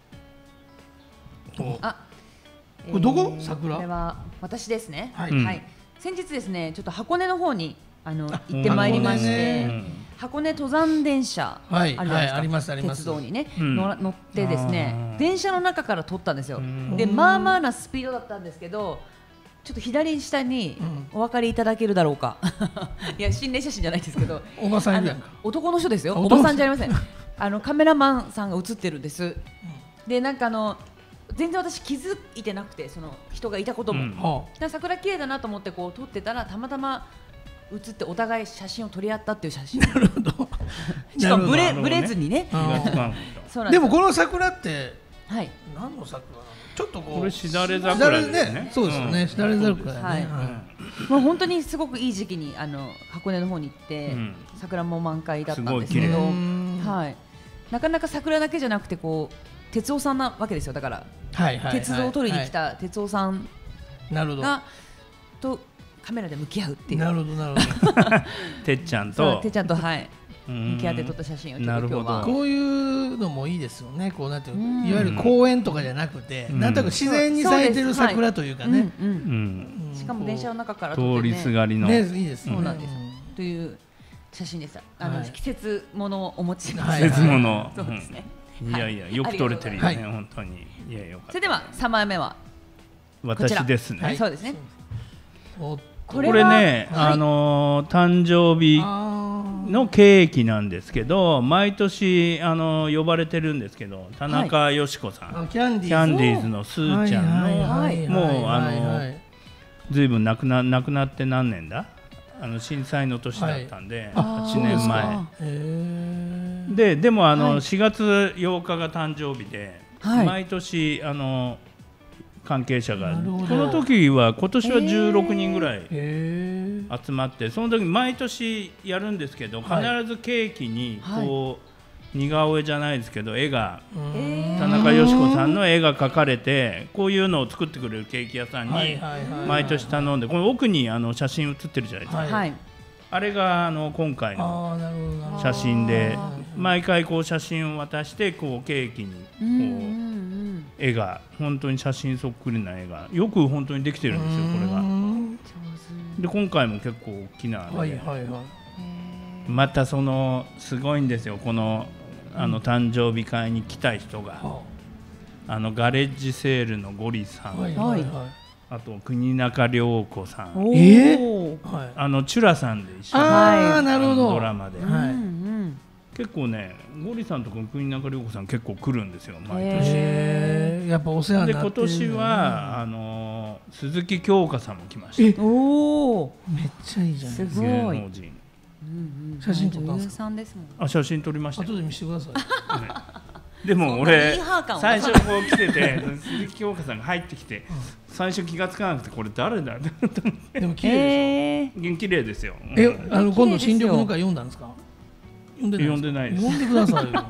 おあ、 これどこ桜これは私ですね。 はいうん先日ですね、ちょっと箱根の方にあの行ってまいりまし箱根て、 ね箱根登山電車あはいるじゃないですか。 はいありますあります鉄道にね、 うん乗ら乗ってですねあ、ー電車の中から撮ったんですよ。 んで、まあまあなスピードだったんですけど。ちょっと左下にお分かりいただけるだろうか。いや心霊写真じゃないですけど、 おばさんいるやんかあの男の人ですよ。 あ男の人おばさんじゃありません。あのカメラマンさんが映ってるんです。でなんかあの全然私気づいてなくて、その人がいたことも。 うんはだから桜綺麗だなと思ってこう撮ってたらたまたま映ってお互い写真を撮り合ったっていう写真。 あ、なるほど。 しかもブレなるほどねブレずにね。 あー気がつかんかっそうなんですよ。 でもこの桜ってはい。 何の桜なの？ちょっとこうこれしだれ桜ですよねそうですよね。しだれ桜だね。 はいもう本当にすごくいい時期にあの箱根の方に行って、 うん桜も満開だったんですけすごい綺ど、 麗はい。なかなか桜だけじゃなくてこう哲夫さんなわけですよ。だからはいはいはい。 鉄道を撮りに来はた哲夫さんい。なるほど。 がとカメラで向き合うっていう。 なるほどなるほど。 てっちゃんとそうてっちゃんとはいうん向き合って撮った写真をちょっとなるほど今日は。 こういうのもいいですよね。こうなんていううんのいわゆる公園とかじゃなくて、 うんなんとなく自然に咲いてる桜というかね。 うんうんうんしかも電車の中から通り撮ってねすがりのねいいですね。 そうなんですという写真でした。あの、 はい季節ものをお持ちしまはいした。 節物そうですね。 うんいやいやよく撮れてるよはいね本当にいやよかったそれではさんまいめはこちら私ですねはいそうですね。 おここれはねはいあのー誕生日あのケーキなんですけど毎年あの呼ばれてるんですけど田中よし子さん、 ーあキャンディーズ。 キャンディーズのスーちゃんの、 はいはいはいはいもうあのはいはいずいぶん亡くな亡くなって何年だあの震災の年だったんで、 あはちねんまあへーえででもあの、 はいしがつようかが誕生日で、 はい毎年あの関係者がなるほどこの時は今年はじゅうろくにんぐらいへー集まってその時毎年やるんですけど必はいずケーキにこう、似顔絵じゃないですけど絵がえー田中よし子さんの絵が描かれてこういうのを作ってくれるケーキ屋さんはいにはいはい毎年頼んでこの奥にあの写真写ってるじゃないですか、 はいはい。 あれがあの今回のあーなるほどなるほど写真であー毎回こう写真を渡してこうケーキにうんうんうこうん絵が本当に写真そっくりな絵がよく本当にできてるんですよこれうが。 んで今回も結構大きなはいではいはいまたそのすごいんですよこのあの誕生日会に来た人がはあのガレッジセールのゴリさん、 はいはいはいあと国中涼子さんおーえうんはいあのチュラさんで一緒にああなるほどドラマで、 はいうん結構ねゴリさんとか国中涼子さん結構来るんですよ毎へ年。 へえやっぱお世話にでなってる今年はあのー鈴木京香さんも来ました。 おお。 めっちゃいいじゃんすごい。 芸うん能人うん写真撮ったん女優ですかさんですもん。 あ写真撮りましたよ後で見せてくださいでもそんな俺ミーハー感を最初こう来てて鈴木京香さんが入ってきて最初気がつかなくてこれ誰だと思ってでも綺麗でええ。 元気麗ですよ。うんしょえあの今度綺麗ですよ新緑の会読んだんですか読んでない読んでないです読んでくださいよ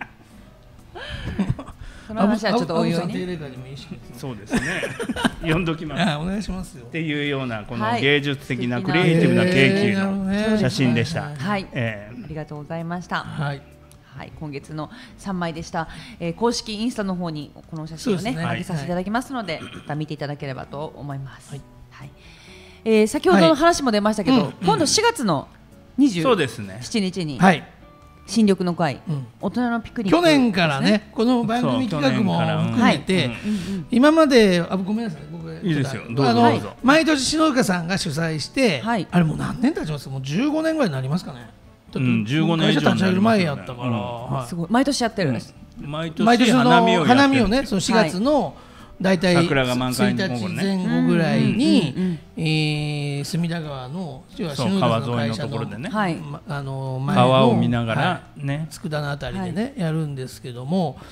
その話はちょっとおいおいね。 アブさん定例会でもいいしそうですね読んどきますっあお願いしますよていうようなこのはい芸術的な素敵なクリエイティブなケーえなるほどキのね写真でした。 はいはい。 えーありがとうございました。 はいはい、今月のさんまいでした、えー公式インスタの方にこの写真をねそうですね上げさせていただきますので、また見ていただければと思います。 はいはいえー先ほどの話も出ましたけど、 はいうん今度しがつのにじゅそううですね。 しちにちにはい新緑の会、 うん大人のピクニック去年からねこの番組企画も含めてそう去年今まであごめんなさい僕いいですよちょっとあのどうぞどうぞ毎年篠塚さんが主催してはいあれもう何年経ちますもうじゅうごねんぐらいになりますかねだってうんじゅうごねん以上になりますよね会社立ち上げる前やったからうんはいすごい毎年やってるんです。 毎年毎年の花見をやってる花見をねそのしがつの大体桜が満開の 1 頃ね日前後ぐらいうんうんうんうんにえー隅田川の要はそう篠塚さん川沿いの会社ところでねはいまあの前の川を見ながはらいね。 佃のあたりでね、やるんですけども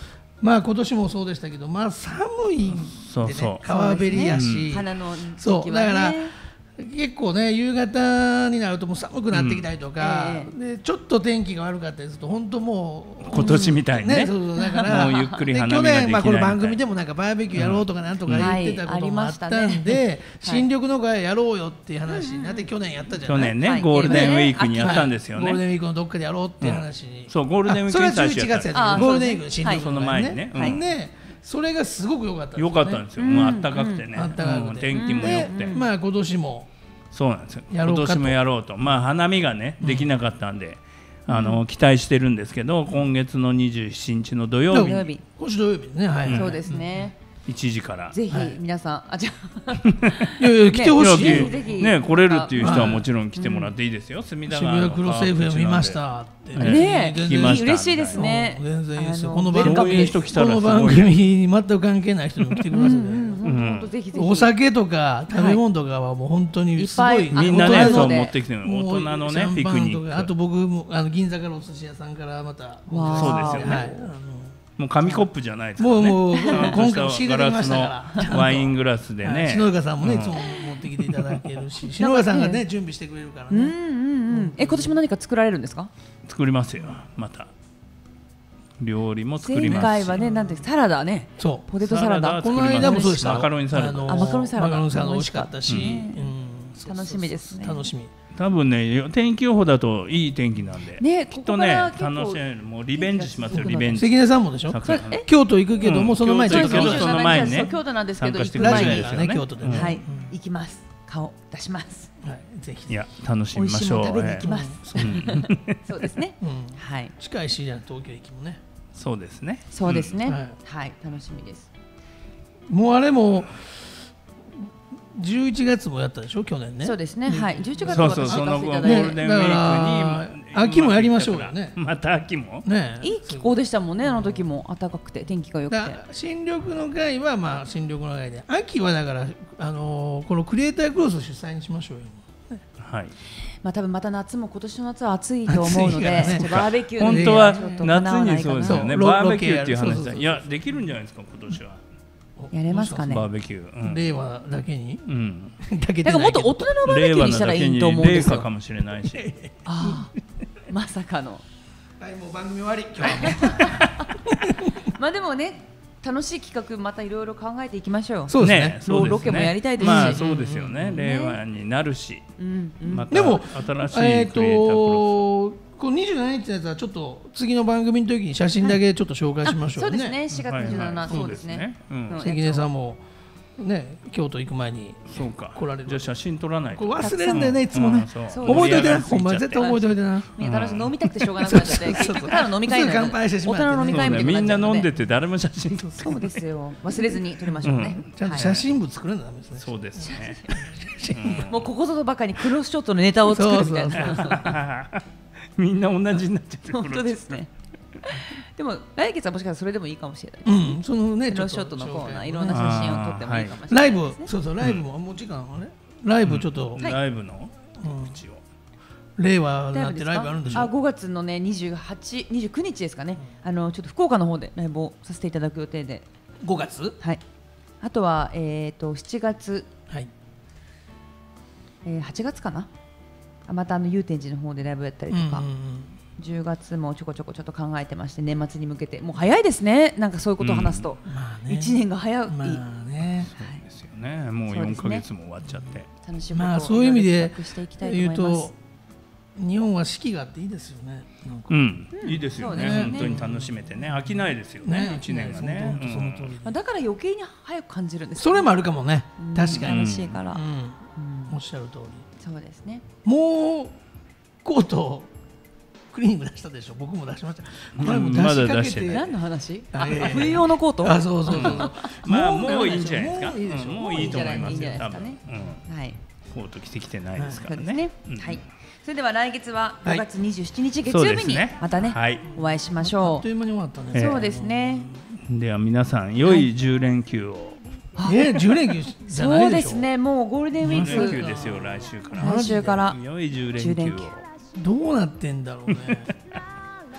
まあ今年もそうでしたけど、まあ寒いんでね、 そうそう川べりやし、 花のそう時期はねだから結構ね夕方になるともう寒くなってきたりとか、 うんでちょっと天気が悪かったりすると本当もう今年みたいにねそうそうだからもうゆっくりで花見ができない去年まあこの番組でもなんかバーベキューやろうとかなんとか言ってたこともあったんで、新緑の会やろうよっていう話になって去年やったじゃない。 去年ね、 はいゴールデンウィークにやったんですよゴールデね。 ンウィークのどっかでやろうっていう話に、 そうゴールデンウィークあそれはに最初じゅういちがつやっやったあたけどゴールデンウィークの新緑その前にねはいうんでそれがすごく良かったんですよ良ね。 かったんですよ。もう暖かくてね、 あったかくてうん天気も良くて、 でまあ今年もそうなんですよ。 やろうかと今年もやろうと、まあ花見がねできなかったんで、あの期待してるんですけど、今月のにじゅうしちにちの土曜日に土曜日今週土曜日ね、はい、 そうですね、 いちじから。 ぜひはい皆さん、あじゃあいやいや来てほしいよ、 ねぜひね来れるっていう人はもちろん来てもらっていいですよ。隅田渋川の谷クロス エフエム 見ましたってねね全然聞きました嬉しいですね。 うん全然いいですよあのこの番組そういう人来たらこのすごい番組に全く関係ない人にも来てくださいね、 本当ぜひぜひお酒とか食べ物とかはもう本当にすごい、 いっぱいみんなね大人のでそう持ってきてる大人のねピクニック。 あと僕もあの銀座からお寿司屋さんからまたわあそうですよねはい、あのもう紙コップじゃないですからね。 もうもうちゃんと今回も仕したガラス入れてきましたからのワイングラスではいね。 篠塚さんもね、 うんいつも持ってきていただけるし篠塚さんがね準備してくれるからね、 うんうんうんえ今年も何か作られるんですか？ 作りますよ。また料理も作り前ますし。 回はねなんてサラダねそうポテトサラダサラダこの間もそうでしたマカロニサラダのあマカロニサラダマカロニサラダ美味しかったし、 うんうんそうそうそう楽しみですね楽しみ多分ね天気予報だといい天気なんで、 ねきっとねここから結構楽しめる。もうリベンジしますよ天気がリベンジ。 関根さんもでしょ桜のね京都行くけども、 うんその前にちょっと京都行くけどその前にねそう京都なんですけど参加して行く前にくださいですよねラジオがね京都でね、 はいうん行きます顔出しますはい、ぜひいや楽し美味しいみましょう。 もの食べに行きますそう,、うんそうですねうん、 はい近いしじゃん東京駅もねそうですね。 そうですねうんはいはい楽しみですもうあれもじゅういちがつもやったでしょ去年ねそうですねはいじゅういちがつそう私そうその後ゴ行かせていただいてールデンウィークにだから秋もやりましょうよねまた秋も。 ねいい気候でしたもんねあの時も暖かくて天気が良くてだから新緑の会はまあ新緑の会で秋はだから、あのーこのクリエイタークロス主催にしましょうよはい。 まあ多分また夏も今年の夏は暑いと思うので暑いからねちょっとバーベキュー本当はちょっと夏叶わないかなにそうですよね。 そうロバーベキューっていう話だ。 ロケやるそうそうそういやできるんじゃないですか今年は。 やれますかねバーベキュー。うん令和だけにうん。 だけでだからもっと大人のバーベキューにしたらいいと思うんですよ令和なだけに冷夏かもしれないし。 ああまさかのはいもう番組終わり今日はまあでもね楽しい企画またいろいろ考えていきましょうそうですねそうですねロケもやりたいですしまあそうですよね。令和になるし。 うんうんまたでも新しいえっクリエイタークロとこのにじゅうしちにちのやつはちょっと次の番組の時に写真だけちょっと紹介しましょそううですねねしがつはいじゅうしちはいそうですねそうですねうんの関根さんもね京都行く前にそうか。 来られるじゃあ写真撮らないと。 これ忘れるんだよねいつもねうんそうそう覚えといてな盛り上がりすぎちゃってほんま絶対覚えといてなみんな楽しく飲みたくてしょうがなくなっちゃって結局ただ飲み会になるすぐ乾杯してしまってね大人の飲み会みたいみんなになっちゃうの飲んでて誰も写真撮ってそうですよ忘れずに撮りましょうねちゃんとはい写真部作らないとダメですねそうですね。 もうここぞとばかりにクロスショットのネタを作るみたいそうそうなみんな同じになっちゃって本当ですねでも来月はもしかしたらそれでもいいかもしれないうんそのねクロスショットのコーナーいろんなな写真を撮ってもいいかもしれライないですねブそうそうライブももう時間あれライブちょっとライブのうん一応。 令和にライブですなってライブあるんでしょかあごがつのねにじゅうはち、にじゅうくにちですかねあのちょっと福岡の方でライブをさせていただく予定でごがつはいあとはえっとしちがつはいえーはちがつかなあまたあの祐天寺の方でライブやったりとか、 うんうんうんじゅうがつもちょこちょこちょっと考えてまして年末に向けてもう早いですねなんかそういうことを話すと、 まあねいちねんが早い、 まあねですよね。もうよんかげつも終わっちゃって。 楽しいことをまあそういう意味で企画していきたいと言う思いますと日本は四季があっていいですよねなんかうん、いいですよね。 そうですね本当に楽しめてね、飽きないですよね。一年がね。 本当その通りまあ、だから余計に早く感じるんですそれもあるかもねうん確かに楽しいから、 うんおっしゃる通りそうですねもうコートクリーニング出したでしょ僕も出しましたこれも出まだしかけ出してない何の話ああいやいや冬用のコートあそうそうそうそうまあもういいんじゃないですか。 もういいでしょうんもういいと思いますよ。 いいんじゃない多分ですかね。 うんはいコート着てきてないですからそうですねね。うんはいそれでは来月ははいごがつにじゅうしちにち月そう曜日にですねまたねはいお会いしましあょうっという間に終わったええねそうですねでは皆さん良いじゅう連休を。 えじゅう連休じゃなそういでしょですねもうゴールデンウィじゅう連休ークですよ来週から。 来週から良いじゅう連じゅう連休休を。 どうなってんだろうね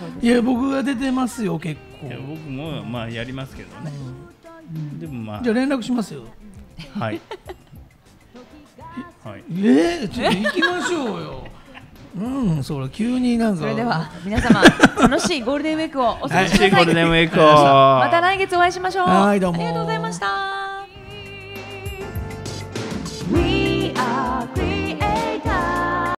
いや僕が出てますよ結構。 いや僕もまあやりますけどね、うん、でもまあじゃあ連絡しますよ。 はいはい、 えー、ちょっと行きましょうよ。うん、それ急になんか。 それでは皆様楽しいゴールデンウィークをお過ごしください。 楽しいゴールデンウィークをまた来月お会いしましょう。 はい、どうもありがとうございました。